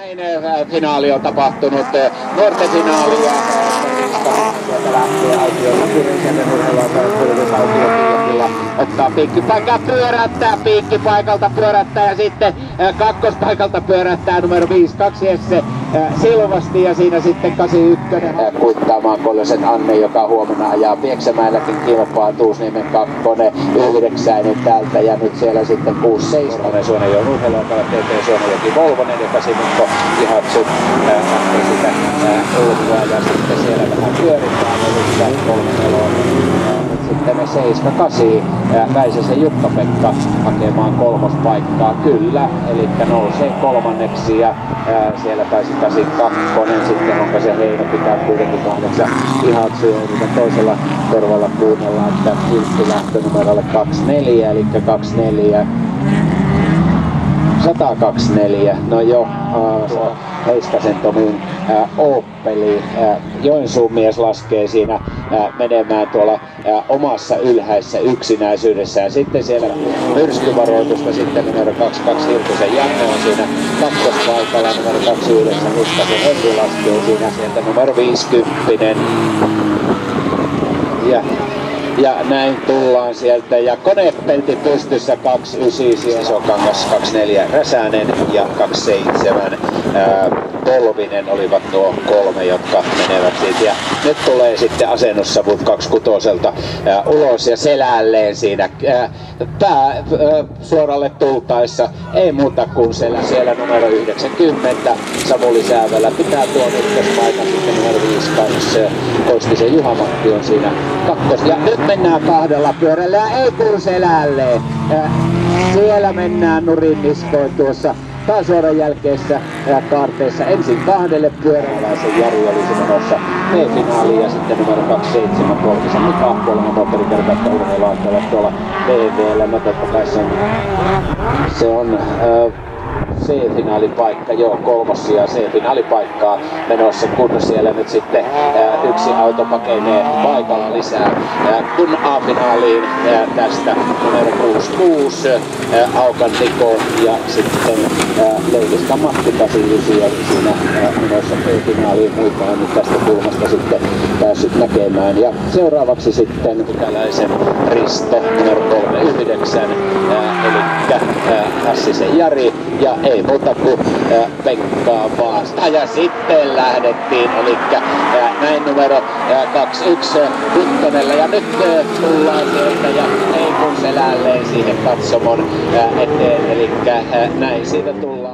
Näin finaali on tapahtunut, nuorten finaali ja sieltä lähtee Autiolla Kurisen urheilua ottaa piikkipaikan, piikkipaikalta pyörättää ja sitten kakkospaikalta pyörättää numero 5, 2 Jesse Silvasti ja siinä sitten 81 kuittaamaan Koljosen Anne, joka huomenna ajaa Pieksämäelläkin kilpaa Tuusniemen 2, 9 täältä ja nyt siellä sitten 6-7 Suonejoen urheiluakalla TT Suonejoki Volvonen ja Kasimukko Ihatsu lähtee sitä ulkoa ja sitten siellä vähän pyöritään eli 3-4 sitten me 7-8 Väisäsen Jukka-Pekka hakemaan kolmospaikkaa kyllä, eli nousee kolmanneksi ja siellä pääsi 82, sitten onko se Heino pitää kuitenkin 8 Ihatsu ja toisella korvalla kuunnellaan, että Kiltti lähtö numerolle 24, eli 24 124, no jo Heiskasen Tomin Opeli. Joensuun mies laskee siinä menemään tuolla omassa ylhäisessä yksinäisyydessään. Sitten siellä myrskyvaroitusta, sitten numero 22 Hirtusen Janne on siinä kakkospaikalla, numero 29 Niskasen Henri laskee siinä, sieltä numero 50. Ja näin tullaan sieltä ja konepelti pystyssä 29 Isokangas, 24 Räsänen ja 27 Polvinen olivat nuo 3, jotka menevät siitä. Ja nyt tulee sitten asennussavut 26 ulos ja selälleen siinä pää suoralle tultaessa ei muuta kuin siellä numero 90 Samuli Säävelä pitää tuon ykköspaikan, sitten numero 5 Koistisen Juha-Matti on siinä kakkos. Ja nyt mennään 2 pyörällä ja ei kun selälleen. Siellä mennään nurin niskoin tuossa pääsuoran jälkeessä kaarteessa ensin 2 pyöräläisen Jari olisi menossa B-finaaliin ja sitten numero 27 Polkisen Mika 3 moottorikertaista urheiluaikalla tuolla VV:llä. No totta kai se on C-finaalipaikka, joo, 3. ja C-finaalipaikkaa menossa, kun siellä nyt sitten yksi auto pakenee paikalla lisää. Kun A-finaaliin tästä numero 66 Aukan Niko ja sitten Leiviskan Matti 89 ja siinä menossa B-finaaliin muita on nyt tästä kulmasta sitten päässyt näkemään. Ja seuraavaksi sitten Pykäläisen Risto numero 39 eli Hassisen Jari ja ei muuta kuin Pekkaa Vaasta. Ja sitten lähdettiin, eli näin numero 21 Huttonella. Ja nyt tullaan sieltä ja ei kun selälleen siihen katsomon eteen, eli näin siitä tullaan.